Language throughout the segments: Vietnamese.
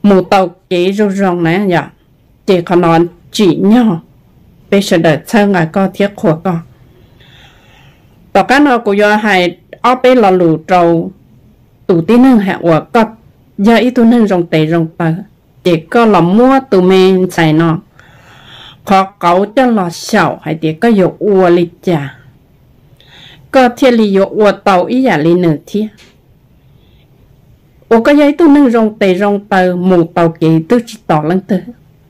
một tàu kế rô rong này nhở chỉ còn nói chỉ nhau bây giờ đợi chơi ngài có thiết của con tàu cá nó của do hai ở bên là lù trâu tụ tí nâng hạ của con giờ ít tu nâng rong tề rong tờ chỉ có là mua tụ mình xài nó khó cấu cho là xảo hay thì có dụ ua lịch trả có thiết lý dụ ua tàu ý giả lý nửa thiết ua có giấy tu nâng rong tờ một tàu kỳ tư chỉ tỏ lăng tư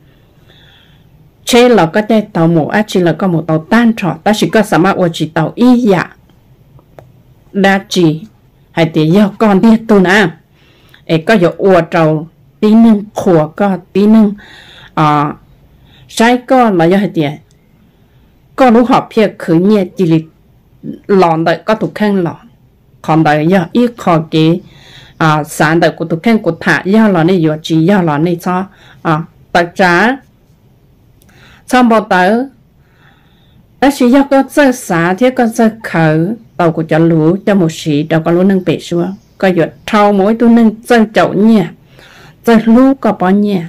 chế là có cái tàu một á chỉ là có một tàu tan trọ ta chỉ có sẵn ua chỉ tàu ý giả đa chỉ hay thì do con biết tu nè ấy có dụ ua trầu tí nâng khổ có tí nâng sai con là do hay thì con lúc học phía khởi nhẹ chỉ là lòn đợi có thuộc khăn lòn còn đợi do ít khó cái sản đợi của thuộc khăn của thả do là này do chỉ do là này cho tập trả xong bao tớ đó chỉ do có sơ xả thế có sơ khởi tàu của cho lúa cho một sĩ đâu có lúa nâng bể xuống có dụ thâu mỗi tôi nâng sơ chậu nhẹ sơ lúa có bao nhẹ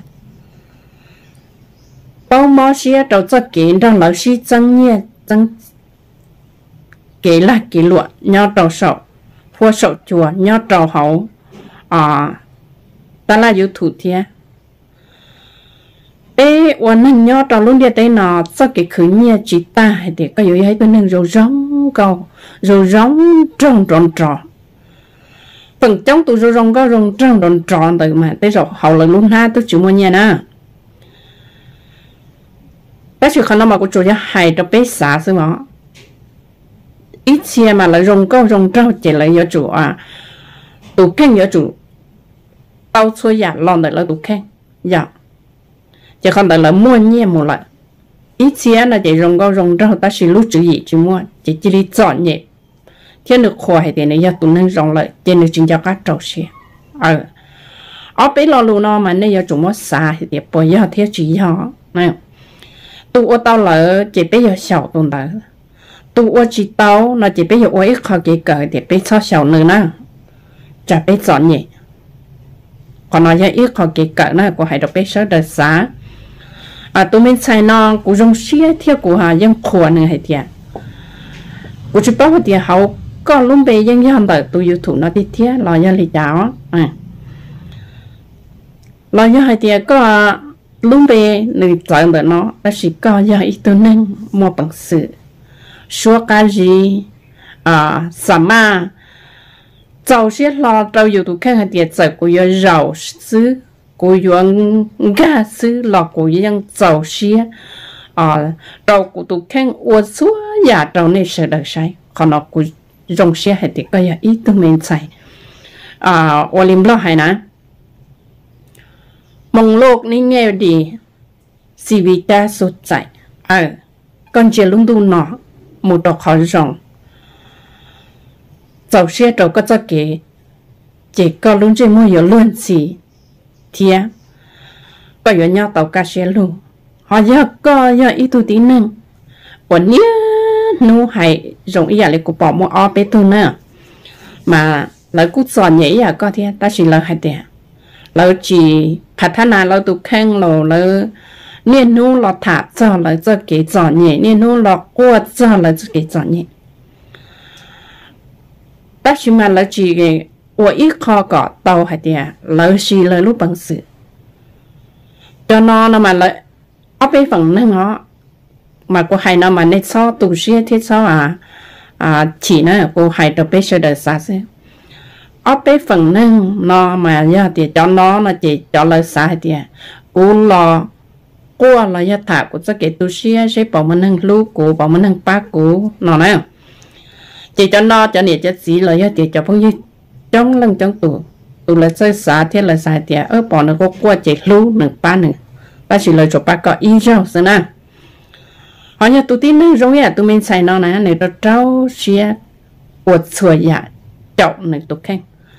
bao mò xía đầu cho kiện đang lão sĩ chân nhẹ chân kể là kỷ luật nhau trầu sậu phua sậu chùa nhau trầu hậu ta là yếu thủ thế ê uốn nâng nhau trầu luôn đi tới nó sao cái khử nhẹ chỉ ta thì có yếu ấy bên nâng rồi rong cầu rồi rong tròn tròn phần trong tụ rồi rong có rong tròn từ mà tới rồi hậu là luôn ha tôi chịu mua nhẹ nè bác sĩ khăn nó mà có chỗ cho hay cho bé xả xí mà ít xe mà lại rong câu rong trâu chỉ lại do chủ tụ khen do chủ tao xui giả lon đợi là tụ khen dạ chỉ còn đợi là mua nhẹ một lại ít xe là chỉ rong câu rong trâu ta chỉ lúc chữ gì chỉ mua chỉ đi chọn nhẹ thiên được khoai thì này do tụ nên rong lại trên được chính cho các trâu xe ở bé lo luôn nó mà này do chủ mua xả thì bây giờ thiết chỉ họ này tụ ở tao là chỉ bây giờ xảo tồn tại tụ ở chỉ tao nó chỉ bây giờ ở ít khó cái cỡ thì bây giờ xảo nữa nè chả bây giờ nhỉ còn nói ít khó cái cỡ nó của hai đứa bây giờ đời giá tụi mình xài nó cũng dùng xía theo của hà dân khổ nữa hay thiệt của chỉ bao thì hậu có luôn bây dân dân đời tụi YouTube nó đi thiệt lo cho lý giáo lo cho hay thiệt có lúc về người chọn được nó chỉ có do ít tôi nên mua bằng sự số cái gì mà giàu xếp lo trâu yêu tụ khen hay tiệt giờ của yêu giàu xứ của yêu gà xứ lo của yêu giàu xếp trâu của tụ khen uốn xuống nhà trâu này sẽ được sai còn nó của dùng xếp hay tiệt có do ít tôi mình xài Olim lo hay nè mong lộc ní nghe đi si vi ta sốt chạy con trẻ lung tung nó một đọc khỏi rộng dầu xe trâu có cho kể chỉ có lung trên môi yếu luôn gì thia có yếu nhau tàu cá xe luôn họ giờ có giờ ít tu tí nâng còn nhớ nu hay rộng ý lại của bỏ mua o bé tu nữa mà lại cút giòn nhảy có thia ta chỉ là hai tiềnเราchỉพัฒนาเราตุกแข่งเราเนี่ยนู้เราถาเจ้าเราจะเกจอเนี่ยเนี่ยนู้เรากวดเจ้าเราจะเกจอเนี่ยแต่ชิมาเราchỉว่าอีกข้อก็เตาให้เดียเราชีเรารู้บังสือจนนมาเราเอาไปฝั่งนึงเหรอมากูให้นมาในซอตูเชียที่ซอchỉนะกูให้ตัวไปเฉยๆซะสิở bên phần nâng nó mà giờ thì cho nó chỉ cho lời sai thì cú lo qua là giờ thả của cái tu sĩ sẽ bảo mình nâng lú của bảo mình nâng ba của nó nè chỉ cho nó cho nên cho gì là giờ thì cho phong như trong lần trong tủ là chơi xả thế là sai thì ở bỏ nó có qua chỉ lú nâng ba nè ta chỉ lời cho ba có ý rồi xem nè họ như tụi tin nâng rồi tụi mình xài nó nè này nó trâu xia uất sủa dạ chậu này tụi khen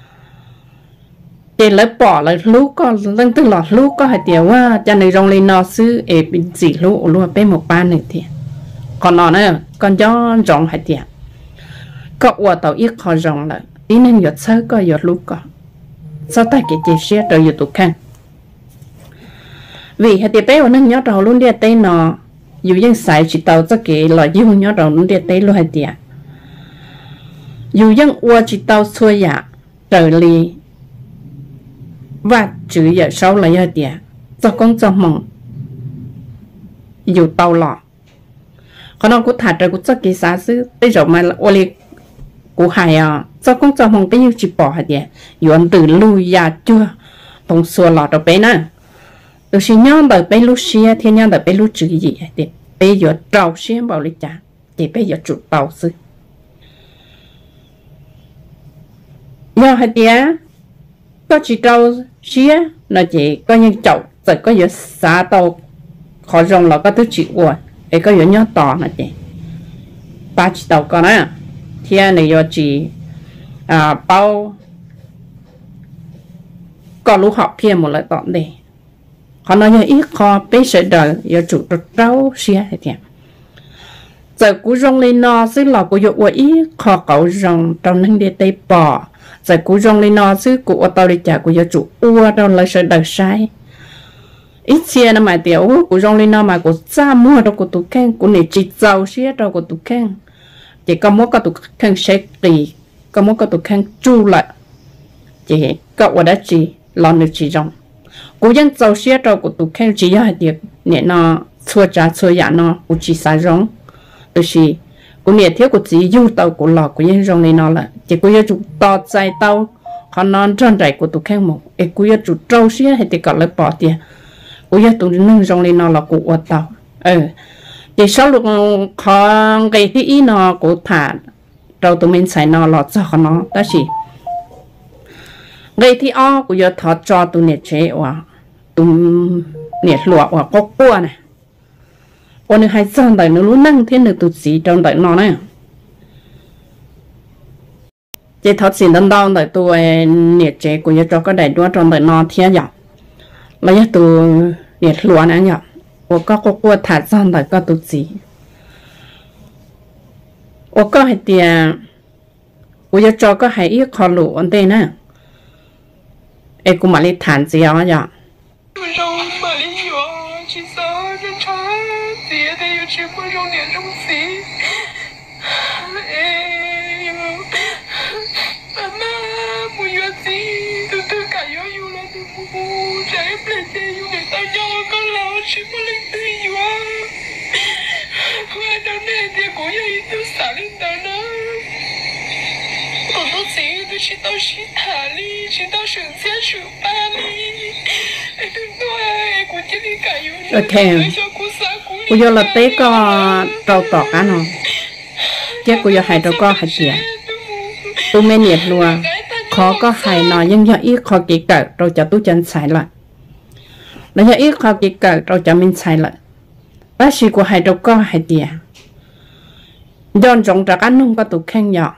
thì lấy bỏ lại lú có lần tức là lú có hai tiềnว่าcho nên rong lên nó xứ bên gì lú luôn bên một ban này thì còn nó nữa còn cho rong hai tiền có qua tàu ít khó rong lại tí nên giọt sơ có giọt lú có sao ta cái chia sẻ rồi giọt tụ khăn vì hệ tiệp bé của nó nhớ đầu luôn đi tây nó dù dân xài chỉ tàu cho cái là dù nhớ đầu luôn đi tây luôn hệ tiệp dù dân ua chỉ tàu xuôi dạ trở li và chữ giờ sau là hệ tiệp cho con cho mong dù tàu lọ còn nó cũng thả trời cũng cho cái giá xứ bây giờ mà là oli của hải à cho con cho mong bây giờ chỉ bỏ hệ tiệp dù anh từ lui ya chưa bông xua lọ đâu bé nè tôi xin nhớ bởi bé lúc xưa thì nhớ bởi bé lúc chữ gì thì bây giờ trâu xưa bảo lịch trả thì bây giờ chủ tàu sư do hai tía có chỉ trâu xưa là chỉ có những chậu rồi có giờ xả tàu khó rong là có thứ chịu qua ấy có giờ nhớ tỏ là chị ba chỉ tàu con á thì này giờ chỉ bao có lúc học thêm một lại tọn đây họ nói như ít khó bé sẽ đợi giờ chủ trâu xia thì thiệt giờ cú rong lên nó xứ lò của dụ ít khó cậu rong trong năng địa tây bò giờ cú rong lên nó xứ của tao đi trả của giờ chủ ua đâu lại sẽ đợi sai ít xe nó mà tiểu của rong lên nó mà của cha mua đâu của tụi khen của này chỉ giàu xía đâu của tụi khen chỉ có mỗi cái tụi khen sẽ tùy có mỗi cái tụi khen chu lại chỉ cậu ở đó chỉ lo được chỉ rong cô dân giàu xía đâu của tụi khen chỉ là việc nè nó xua trả xua giả nó cũng chỉ xả rong tôi chỉ cô nè thiếu của chỉ du tàu của lò của dân rong lên nó là chỉ cô dân chủ to dài tàu họ non tròn đầy của tụi khen một ấy cô dân chủ trâu xía hay thì còn lại bỏ tiền cô dân tụi nâng rong lên nó là của tàu thì sau lúc họ cái ý nó của thả trâu tụi mình xài nó lọt cho nó đó chỉ gây thì của giờ thọ cho tụi nè chế và tụi nè lụa và có cua này ôn được hai trăm đời nó luôn năng thiên được tụi gì trong đời nó này chế thọ xin đơn đau đời tụi nè chế của giờ cho cái đại đua trong đời nó thiên nhở là giờ tụi nè lụa này nhở và có cua thả trăm đời có tụi gì và có hai tiền của giờ cho có hai ít khó lụa ổn định nè em cũng mà đi thản gì đó nhở chỉ tao chỉ thả đi, chỉ tao sửa xe sửa ba đi, đừng nói của chị đi cả yêu. Ok, cô giờ là té có trâu tọt á nó, chứ cô giờ hay trâu có hay gì, tôi mới nhiệt luôn, khó có hay nó nhưng giờ ít khó kỹ cỡ rồi cho tôi chân xài lại, là giờ ít khó kỹ cỡ rồi cho mình xài lại, bác sĩ của hay trâu có hay gì, dọn trồng ra ăn không có tụ khen nhỏ.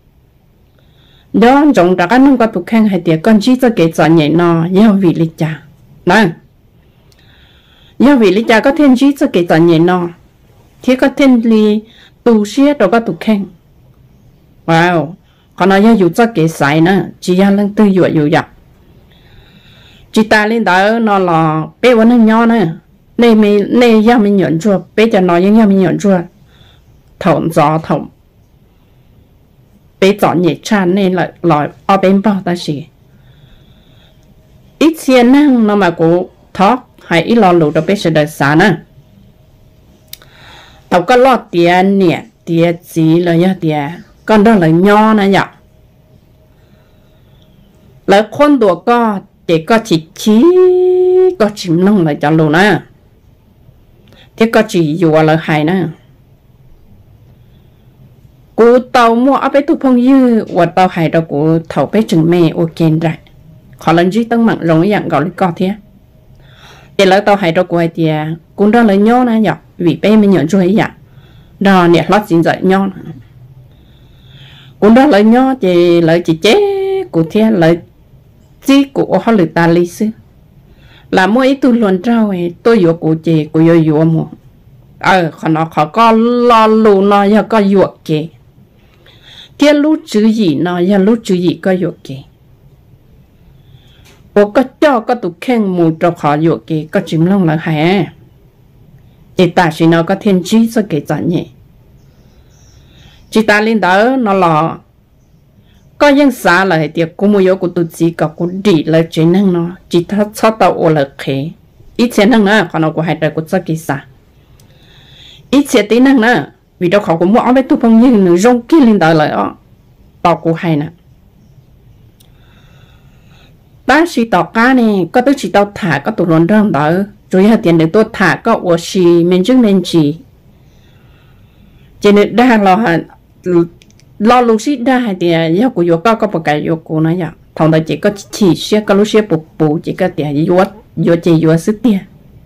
đó trong đó anh không có tụ khen hay tiệt con chỉ cho cái chọn nhảy nó giao vị lịch trà nè giao vị lịch trà có thêm chỉ cho cái chọn nhảy nó thì có thêm li tụ xía đâu có tụ khen wow còn nó giao cho cái sai nữa chỉ giao lên tư dụ dụ dọc chỉ ta lên đó nó là bé vẫn nó nhỏ nữa này giao mình nhận chua bé cho nó những giao mình nhận chua thòng gió thòng bé chọn nhảy chan nên là loại ở bên bao ta chỉ ít tiền năng nó mà cũng thoát hay ít lo lụt đó bé sẽ đợi sáng nè tao có lo tiền nè tiền gì là nhá tiền con đó là nho nè nhở là con đùa có chỉ có chỉ có chim nông là cho luôn nè thế có chỉ dù là hay nè cô tàu mua ở bên tụ phong dư và tàu hải đó của thầu bên chừng mẹ ok rồi họ lần duy tăng mạnh rộng dạng gọi là co thế để lấy tàu hải đó của ai thì cũng đó là nhon này nhở vì bên mình nhận cho ấy vậy đó nè lót xin dạy nhon cũng đó là nhon thì lấy chỉ chế của thế lấy chỉ của họ lựa ta lý sư là mỗi tôi luôn trao ấy tôi vừa của chị của vừa mua họ nó họ có lo lù nó giờ có vừa kì cái lúc chữ gì nó giờ lúc chữ gì có dụ kì 我个叫个都看木着考有给个金龙了还，一大是那个天机是给咱呢，一大领导那了，个人啥了的，我没有个都自个个地了真能呢，只他操到我了开，以前能呢，可能我还得个自己啥，以前的能呢，vì đóเขาcũng mua mấy tụ phong như người rong kia lên đời lại đó, tao cũng hay nè. Bác sĩ tao cá này có tới chỉ tao thả có tụ luận rong đỡ rồi hạt tiền để tôi thả có ở xì mình chứng nên chỉ cho nên đa lo lúc xí đa thì giờ của yo có một cái yo của nó vậy thằng ta chỉ có chỉ xe có lúc xe bù chỉ có tiền yo chỉ yo sức tiền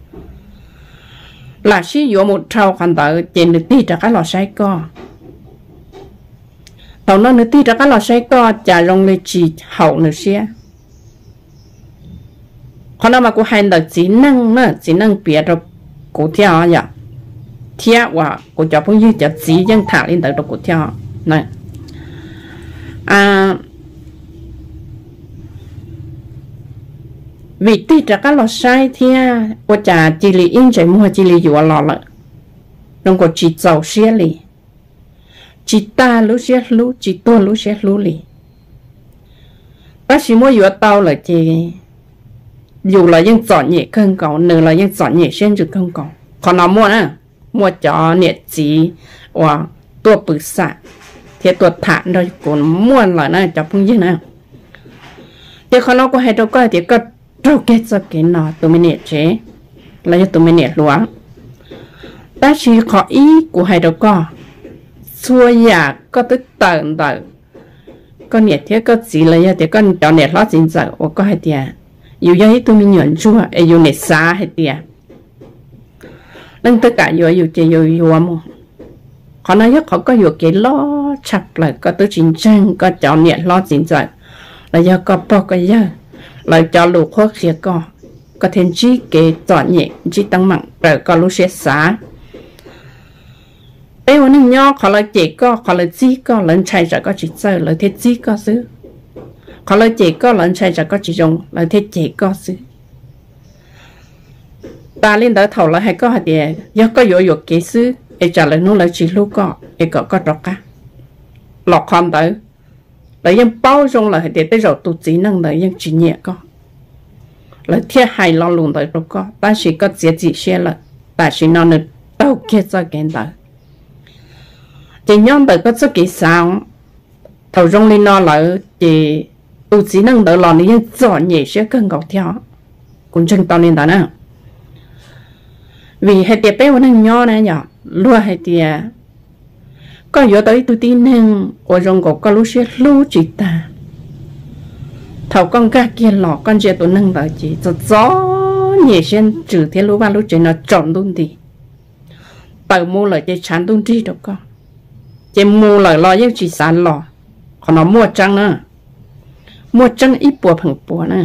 là xí yo một trâu khoản đỡ trên được tí ra cái lò sấy co thằng nó được tí ra cái lò sấy co trả rong lên chỉ hậu nữa xe còn nào mà cô hay là chỉ năng biết được cô theo vậy theo và cô cho phong như cho chỉ dân thả lên được cô theo này vì tí ra cái lò sai thì cô trả chỉ lý in chạy mua chỉ lý dùa lò lại đồng cô chỉ giàu xe lì chỉ ta lú xe lú chỉ tôi lú xe lú lì bác sĩ mua dùa tao là chỉ dù là dân chọn nhẹ không có nửa là dân chọn nhẹ xem chứ không có còn nó mua nè mua cho nhẹ chỉ và tua bự sạ thì tua thản rồi còn mua lại nè cho phong như nào thì còn nó có hay đâu có thì có đâu kết cho cái nó tụi mình nhẹ chế là cho tụi mình nhẹ luôn bác sĩ khó ý của hay đâu có xua nhà có tới tận con nhẹ thế có gì là thì con cho nhẹ lót chính giờ có hay tiền yêu giấy tụi mình nhận chua yêu nét xa hết tiệt nên tất cả yêu chơi yêu mà họ nói nhất họ có yêu cái lo chặt lại có tới chiến tranh có chọn nhẹ lo chiến tranh là do có bao cái giờ là cho lục khó khía có thêm chi cái chọn nhẹ chi tăng mạnh rồi có lúc sẽ xa bây giờ nên nhau họ là chỉ có họ là chi có lần chạy ra có chỉ chơi là thế chi có xứ họ là chỉ có lần chạy ra có chỉ dùng là thế chỉ có xứ ta lên tới thầu là hay có hạt địa do có dụ kỹ xứ để trả lời nó là chỉ lúc có để có trọc cá lọt con tới là dân bao dung là để tới rồi tụt chỉ năng là dân chỉ nhẹ có là thiết hài lo luôn tới đâu có ta chỉ có chỉ xe là ta chỉ nó được đâu kia cho cái tới chỉ nhóm tới có số kỹ sao thầu rong lên nó là chỉ tụt chỉ năng đỡ lò nên chọn nhẹ sẽ cần gọc theo cũng chân tao lên đó nè vì hai tiệp bé vẫn nhỏ này nhở lúa hai tiệp có giờ tới tôi tin nên ở trong có lúa sẽ lúa chỉ ta thầu con cá kia lọ con trẻ tôi nâng đỡ chỉ cho gió nhẹ sen trừ thế lúa ba lúa chỉ nó trộn luôn thì tàu mua lại cái chán luôn đi đâu con chỉ mua lại lo với chỉ sản lọ còn nó mua trăng nữa mua trăng ít bùa phẳng bùa nữa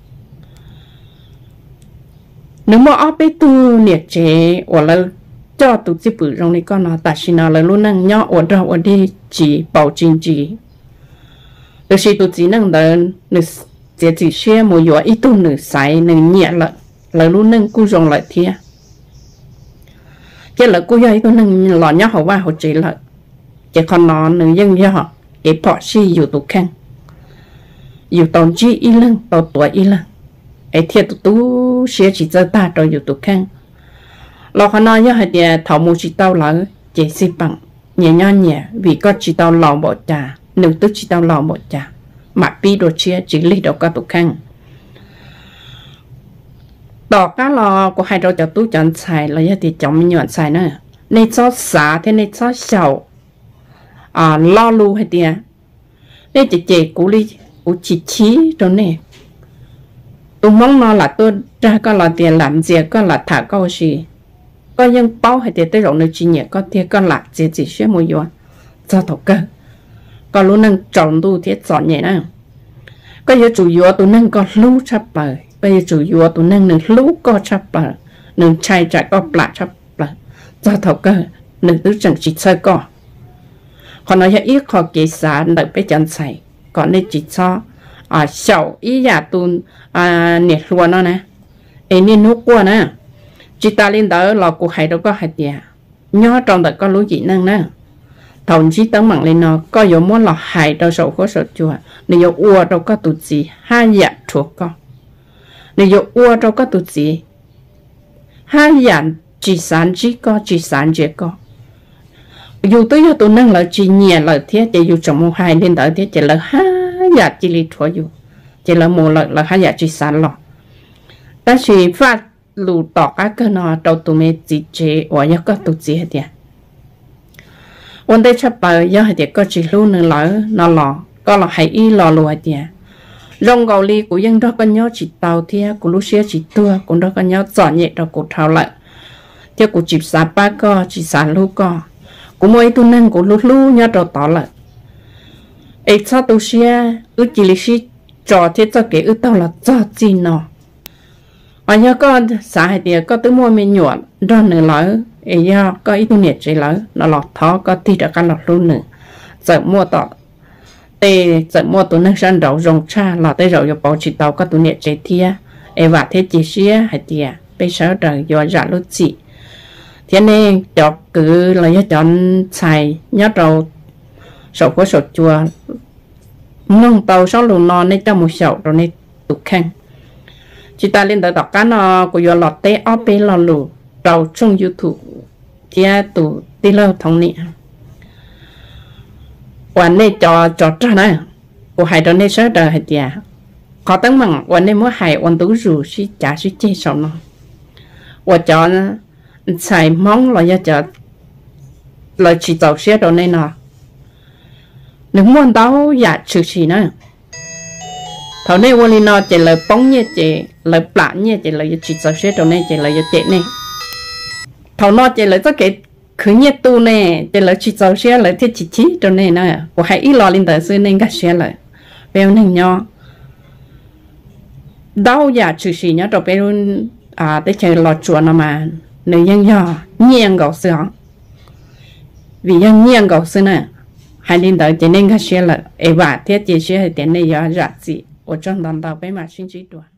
nếu mà ở bên tu nhiệt chế hoặc là cho tụi chị bự trong này con nó tại sao nó là luôn năng nhỏ ở đâu ở đi chỉ bảo chính chỉ được khi tụi chị năng là nữ chỉ xe một giờ ít tu nữ sai nữ nhẹ là luôn năng cú rong lại thiệt cái là cú giờ ít tu năng lọ nhỏ họ qua họ chỉ lại chỉ còn nó nữ dân do họ cái bỏ xíอยู่tụi khangอยู่ตอนจีอีลังตอนตัวอีลังไอ้เทียตู้เสียchỉ cho ta rồiอยู่tụi khangเราเขาnói với họ thầu mua chỉ tao là chỉ xí bằng nhẹ nhẹ vì có chỉ tao lò bỏ trà nếu tức chỉ tao lò bỏ trà mà pi đồ chia chỉ lý đâu có tụi khang đỏ cá lò của hai đôi cho tú chọn xài là giờ thì chọn mình nhọn xài nữa nên cho xả thế nên cho sầu lo lu hay tiệt nên chỉ cú đi cú chỉ rồi nè tôi mong nó là tôi ra có là tiền làm gì có là thả câu gì có những bao hay tiền tới rồi nơi chi nhẹ có tiền có là chỉ xé mua vô cho thầu cơ có lúc năng trồng tu thiết chọn nhẹ nè có giờ chủ yếu tôi năng có lú chắp bờ bây giờ chủ yếu tôi năng nâng lú có chắp bờ nâng chai trái có bạ chắp bờ cho thầu cơ nâng tứ chẳng chỉ chơi có còn nói ít khó kế sản đợi bé chân xài còn nên chỉ cho sầu ý giả tuôn nhiệt luôn nó nè em nên nuốt qua nè chỉ ta lên đó là cuộc hay đâu có hay tiền nhớ trong đó có lúa gì năng nè thầu chỉ tấm bằng lên nó có yếu muốn là hay đâu sầu có sầu chua nếu ua đâu có tụt gì hai dạng thuộc con nếu ua đâu có tụt gì hai dạng chỉ sản chỉ có dù tôi tôi năng là chỉ nhẹ là thế chỉ dù trong một hai lên đó thế chỉ là hai dạng chỉ lý thua dù chỉ là một là hai dạng chỉ sản lọ ta chỉ phát lù tỏ cái nó đầu tụi mình chỉ chế và nhớ có tụt gì hết tiền vấn đề chấp bài nhớ hết tiền có chỉ luôn nữa lỡ nó lọ có là hay y lọ lùa tiền rong gạo ly của dân đó có nhớ chỉ tàu thia của lúc xưa chỉ tua cũng đó có nhớ dọn nhẹ đầu của thảo lại theo của chỉ xả ba co chỉ xả lu co của mỗi tu năng của lúc lu nhớ đầu tỏ lại ấy sao tu xưa ước chỉ lý sĩ trò thế cho cái ước tao là cho gì nó ở nhà con xã hay tiền có tới mua mình nhuận đó nữa lỡ ấy do có ít tu nhiệt chỉ lỡ nó lọt thó có thi được căn lọt luôn nữa giờ mua tỏ tê giờ mua tu năng sang đầu rong cha là tới rồi bảo chỉ tàu có tu nhiệt chỉ thia ấy và thế chỉ xía hay tiền bây giờ đời do giả lúc chị thế nên cho cứ là chọn xài nhớ đầu sầu có sầu chua nông tàu sáu lùn non nên cho một sầu rồi nên tụt khăn chị ta lên tới đọc cá nó của yo lọt té ốp bên lò lù đầu trong YouTube thì tụ đi lâu thông nịวันนี้จอจ้านะกูหายตอนนี้เสด็จหายเดียขอตั้งมั่งวันนี้มั่วหายวันตู้รู้สิจ่าสิเจสอนว่าจอนะใส่มองเราจะเราchỉ tàu xeตอนนี้เนาะหนึ่งวันเต้าอยากชื่อสินะthầu nàyวันนี้เนาะจะเลยป้องเนี่ยจะเลยปลาเนี่ยจะเลยchỉ tàu xeตอนนี้จะเลยจะเนี่ยthầu nóจะเลยต้องเกิดcứ nhiệt tu nè để lấy chỉ tàu xe lấy thiết chỉ cho nên nè của hãy ít lo lên tới xưa nên cả xe lại béo nên nhau đau giả trừ gì nhá rồi béo tới chơi lọt chuột nó mà nếu nhân do nhiên gạo xưa vì nhân nhiên gạo xưa nè hãy lên tới cho nên cả xe lại và thiết chỉ xe thì tiền này do giả gì ở trong đàn tàu bé mà sinh trí đùa